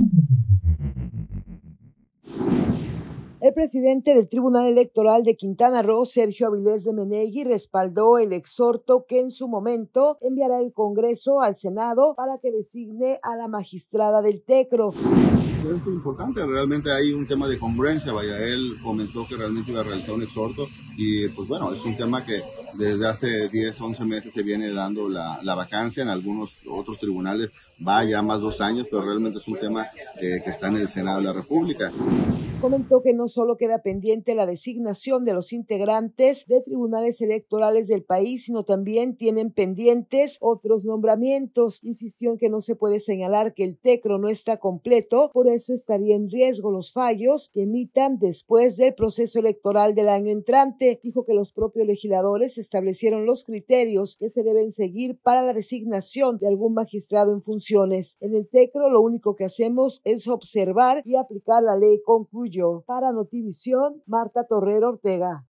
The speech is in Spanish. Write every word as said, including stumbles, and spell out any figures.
El presidente del Tribunal Electoral de Quintana Roo, Sergio Avilés de Menegui, respaldó el exhorto que en su momento enviará el Congreso al Senado para que designe a la magistrada del Tecro. Es importante, realmente hay un tema de congruencia, vaya, él comentó que realmente iba a realizar un exhorto y pues bueno, es un tema que desde hace diez, once meses se viene dando la, la vacancia, en algunos otros tribunales va ya más dos años, pero realmente es un tema que, que está en el Senado de la República. Comentó que no solo queda pendiente la designación de los integrantes de tribunales electorales del país, sino también tienen pendientes otros nombramientos. Insistió en que no se puede señalar que el Tecro no está completo, por eso estaría en riesgo los fallos que emitan después del proceso electoral del año entrante. Dijo que los propios legisladores establecieron los criterios que se deben seguir para la designación de algún magistrado en funciones. En el Tecro lo único que hacemos es observar y aplicar la ley, concluyó. Para Notivisión, Marta Torrero Ortega.